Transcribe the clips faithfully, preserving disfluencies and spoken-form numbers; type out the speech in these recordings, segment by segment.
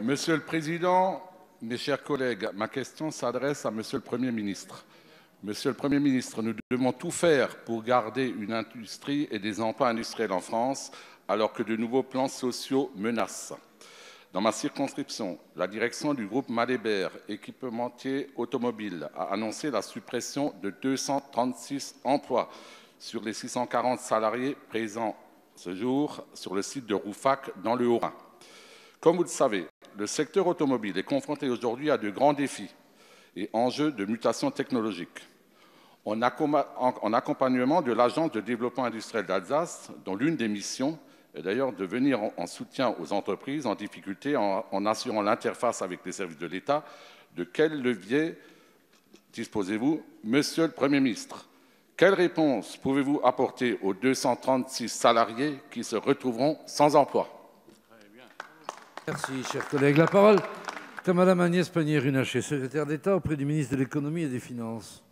Monsieur le Président, mes chers collègues, ma question s'adresse à Monsieur le Premier ministre. Monsieur le Premier ministre, nous devons tout faire pour garder une industrie et des emplois industriels en France, alors que de nouveaux plans sociaux menacent. Dans ma circonscription, la direction du groupe Malébert, équipementier automobile, a annoncé la suppression de deux cent trente-six emplois sur les six cent quarante salariés présents ce jour sur le site de Rouffach dans le Haut-Rhin. Comme vous le savez, le secteur automobile est confronté aujourd'hui à de grands défis et enjeux de mutation technologique. En accompagnement de l'Agence de développement industriel d'Alsace, dont l'une des missions est d'ailleurs de venir en soutien aux entreprises en difficulté en, en assurant l'interface avec les services de l'État, de quel levier disposez-vous, Monsieur le Premier ministre? Quelle réponse pouvez-vous apporter aux deux cent trente-six salariés qui se retrouveront sans emploi? Merci, chers collègues. La parole est à Madame Agnès Pannier-Runacher, secrétaire d'État auprès du ministre de l'Économie et des Finances.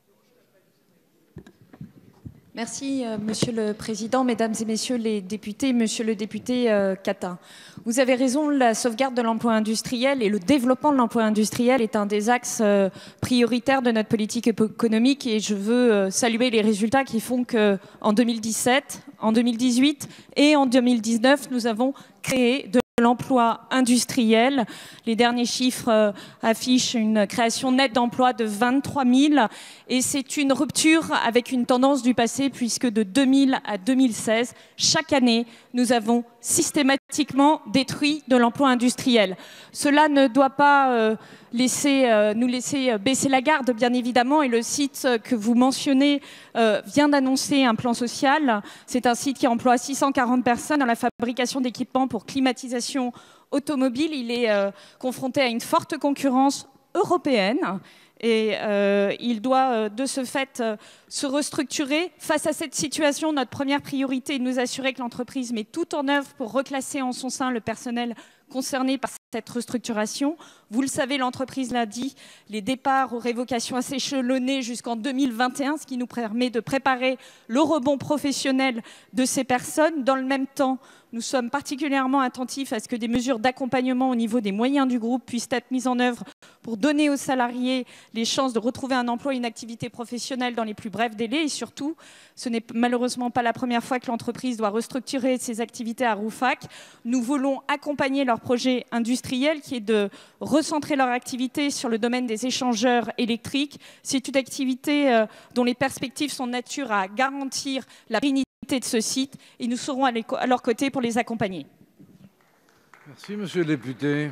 Merci, euh, Monsieur le Président, Mesdames et Messieurs les députés, Monsieur le député euh, Catin. Vous avez raison, la sauvegarde de l'emploi industriel et le développement de l'emploi industriel est un des axes euh, prioritaires de notre politique économique et je veux euh, saluer les résultats qui font qu'en deux mille dix-sept, en deux mille dix-huit et en deux mille dix-neuf, nous avons créé de l'emploi industriel. Les derniers chiffres euh, affichent une création nette d'emplois de vingt-trois mille et c'est une rupture avec une tendance du passé puisque de deux mille à deux mille seize, chaque année, nous avons systématiquement détruit de l'emploi industriel. Cela ne doit pas euh, laisser, euh, nous laisser baisser la garde, bien évidemment, et le site que vous mentionnez euh, vient d'annoncer un plan social. C'est un site qui emploie six cent quarante personnes dans la fabrication d'équipements pour climatisation automobile. Il est euh, confronté à une forte concurrence européenne. Et euh, il doit euh, de ce fait euh, se restructurer. Face à cette situation, notre première priorité est de nous assurer que l'entreprise met tout en œuvre pour reclasser en son sein le personnel concerné par cette restructuration. Vous le savez, l'entreprise l'a dit, les départs aux révocations à s'échelonner jusqu'en deux mille vingt et un, ce qui nous permet de préparer le rebond professionnel de ces personnes. Dans le même temps, nous sommes particulièrement attentifs à ce que des mesures d'accompagnement au niveau des moyens du groupe puissent être mises en œuvre pour donner aux salariés les chances de retrouver un emploi et une activité professionnelle dans les plus brefs délais. Et surtout, ce n'est malheureusement pas la première fois que l'entreprise doit restructurer ses activités à Rouffach. Nous voulons accompagner leur projet industriel qui est de recentrer leur activité sur le domaine des échangeurs électriques. C'est une activité euh, dont les perspectives sont de nature à garantir la pérennité de ce site et nous serons à, à leur côté pour les accompagner. Merci, Monsieur le député.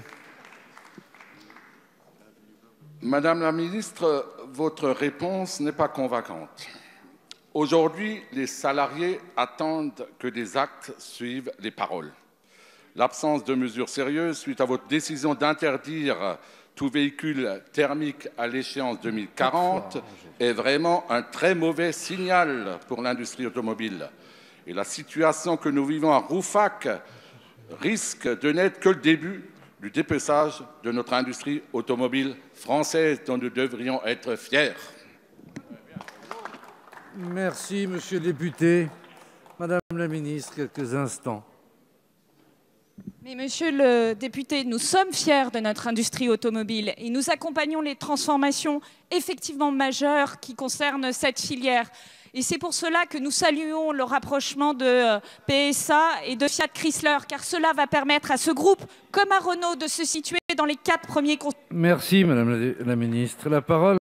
Madame la ministre, votre réponse n'est pas convaincante. Aujourd'hui, les salariés attendent que des actes suivent les paroles. L'absence de mesures sérieuses suite à votre décision d'interdire tout véhicule thermique à l'échéance deux mille quarante est vraiment un très mauvais signal pour l'industrie automobile. Et la situation que nous vivons à Rouffach risque de n'être que le début du dépeçage de notre industrie automobile française dont nous devrions être fiers. Merci, Monsieur le député. Madame la ministre, quelques instants. Mais Monsieur le député, nous sommes fiers de notre industrie automobile et nous accompagnons les transformations effectivement majeures qui concernent cette filière. Et c'est pour cela que nous saluons le rapprochement de P S A et de Fiat Chrysler, car cela va permettre à ce groupe, comme à Renault, de se situer dans les quatre premiers... Merci, Madame la ministre. La parole